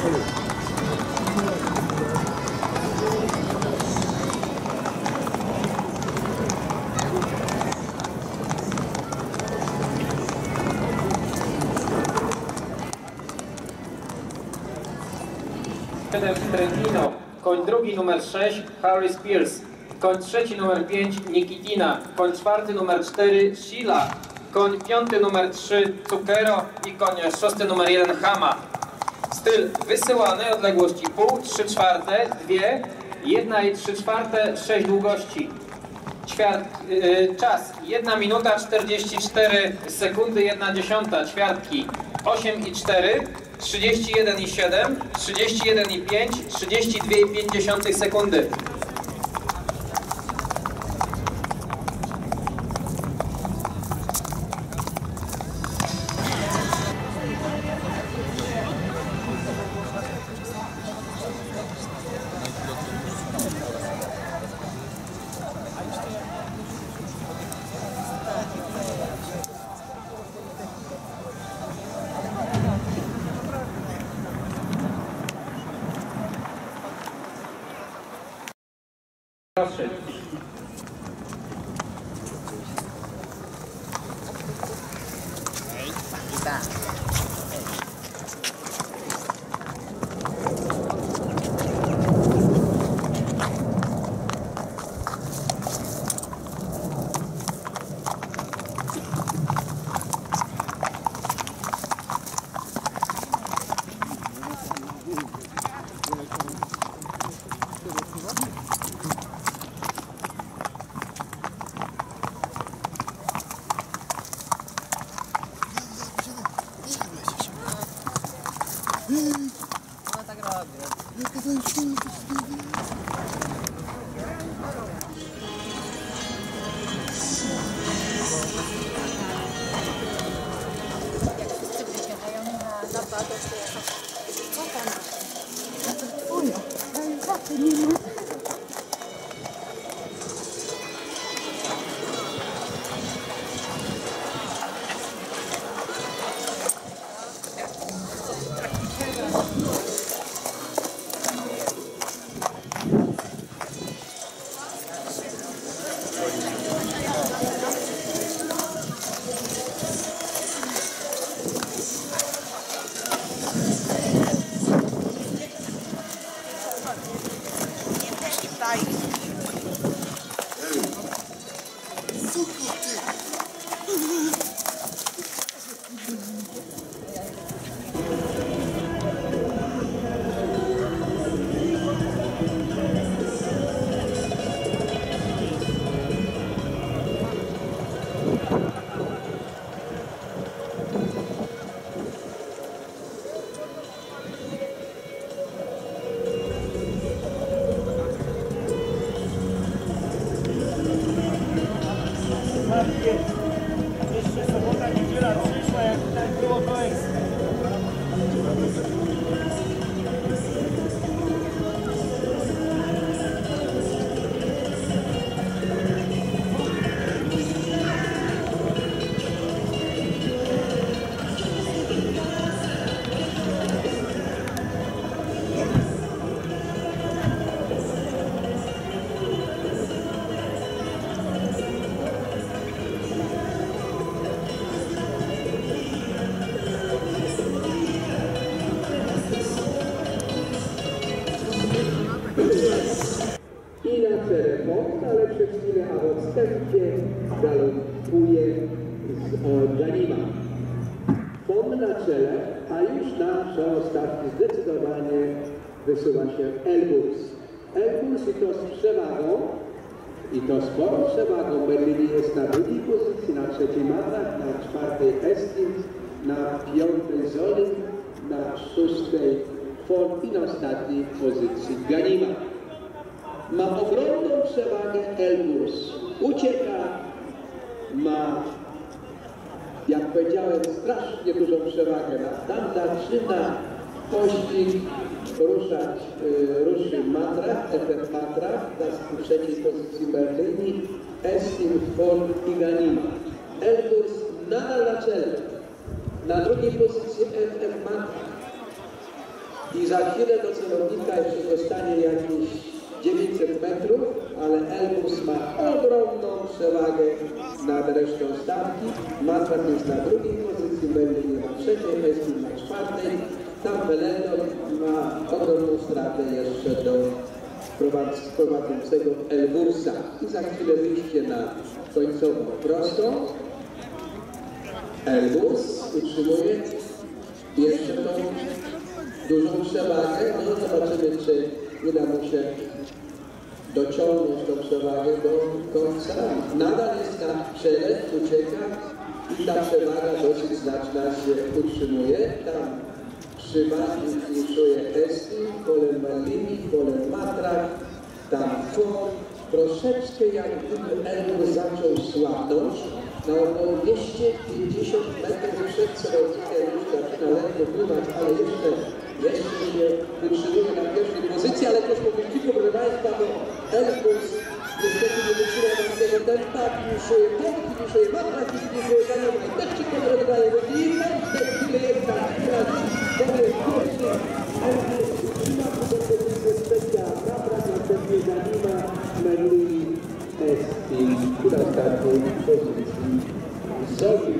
Trentino, koń drugi numer 6 Harry Spears, koń trzeci numer 5 Nikitina, koń czwarty numer 4 Sheila, koń piąty numer 3 Zucchero i koń szósty numer 1 Hama. Styl wysyłany, odległości pół, 3/4, 2, 1 i 3/4, 6 długości. Czas 1 minuta 44 sekundy 1/10, ćwiartki 8 i 4, 31 i 7, 31 i 5, 32,5 sekundy. Proszę. Ona tak robi. Jak wszyscy wysiadają na napadę, to ja tak, co tam? Ja to twoja, ale za to nie ma. Jeszcze sobota, niedziela przyszła, jak tak było to ekstra. I na telefon, ale przez chwilę, a w odstępie galopuje z Ganima. Fon na czele, a już na przeostatni zdecydowanie wysuwa się Elbrus. Elbrus i to z przewagą, i to sporą przewagą. Berlini jest na drugiej pozycji, na trzeciej Matrach, na czwartej Estin, na piątej Zolin, na szóstej Fon i na ostatniej pozycji Ganima. Ma ogromną przewagę Elbrus. Ucieka, ma, jak powiedziałem, strasznie dużą przewagę. Tam zaczyna pościg ruszy Matrach, efekt Matrach, na trzeciej pozycji Berlini, Estin, Fon i Ganima. Elbrus nadal na czele. Na drugiej pozycji FF Matrach. I za chwilę do celownika jeszcze zostanie jakieś 900 metrów, ale Elbrus ma ogromną przewagę nad resztą stawki. Matrak jest na drugiej pozycji, Berlin na trzeciej, Estin na czwartej. Tam Belendon ma ogromną stratę jeszcze do prowadzącego Elbursa. I za chwilę wyjście na końcową prostą. Elburs utrzymuje jeszcze tą dużą przewagę. No zobaczymy, czy uda mu się dociągnąć tą przewagę do końca. Nadal jest na czele, ucieka i ta przewaga dosyć znaczna się utrzymuje. Tam przy Mali finiszuje Estin, Polen Malini, Polen Matrak, tam Ford. Troszeczkę jak gdyby Elbrus zaczął słabnąć. Na około 250 metrów przed celownikiem już zaczyna lekko pływać, ale jeszcze się utrzymuje na pierwszej pozycji, ale też po wyścigu, proszę Państwa, bo Elbrus niestety nie wytrzymał nam tego tempa, finiszuje Ford, finiszuje Matrak, finiszuje Daniel, też ci podrogają i w tej chwili jest ta chwila, to jest pierwszy Elbrus, trzyma po pozycję trzecia, Matrak następnie Danima, Melini, Estin, i na ostatniej pozycji Zobi.